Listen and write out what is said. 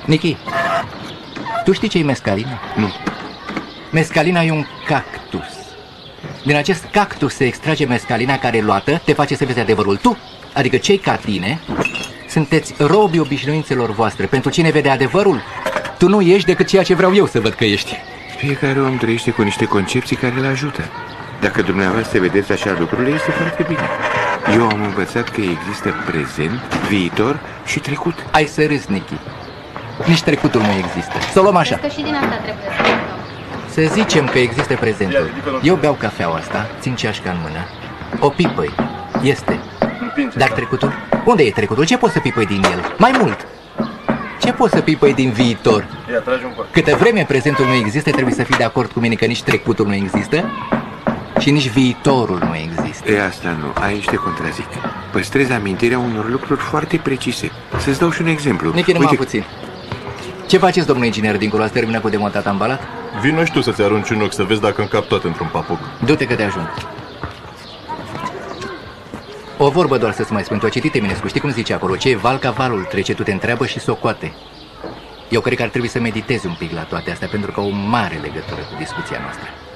Nichi, tu știi ce e mescalina? Nu. Mescalina e un cactus. Din acest cactus se extrage mescalina care, luată, te face să vezi adevărul. Tu, adică cei ca tine, sunteți robii obișnuințelor voastre. Pentru cine vede adevărul, tu nu ești decât ceea ce vreau eu să văd că ești. Fiecare om trăiește cu niște concepții care îl ajută. Dacă dumneavoastră vedeți așa lucrurile, este foarte bine. Eu am învățat că există prezent, viitor și trecut. Ai să râzi, Nichi. Nici trecutul nu există. Să o luăm așa. Cred că și din asta trebuie să plecăm. Să zicem că există prezentul. Eu beau cafeaua asta, țin ceașca în mână, o pipăi. Este. Dar trecutul? Unde e trecutul? Ce poți să pipăi din el? Mai mult! Ce poți să pipăi din viitor? Câtă vreme prezentul nu există, trebuie să fii de acord cu mine că nici trecutul nu există și nici viitorul nu există. E, asta nu, aici te contrazic. Păstrezi amintirea unor lucruri foarte precise. Să-ți dau și un exemplu. Nichi, numai puțin. Ce faceți, domnul inginer, dincolo? Ați terminat cu demontat ambalat? Vino și tu să-ți arunci un ochi, să vezi dacă încap toate într-un papuc. Du-te că te ajung. O vorbă doar să-ți mai spun. Tu ai citit Eminescu, știi cum zice acolo? Ce e val ca valul, trece, tu te întreabă și socoate. Eu cred că ar trebui să meditezi un pic la toate astea, pentru că au o mare legătură cu discuția noastră.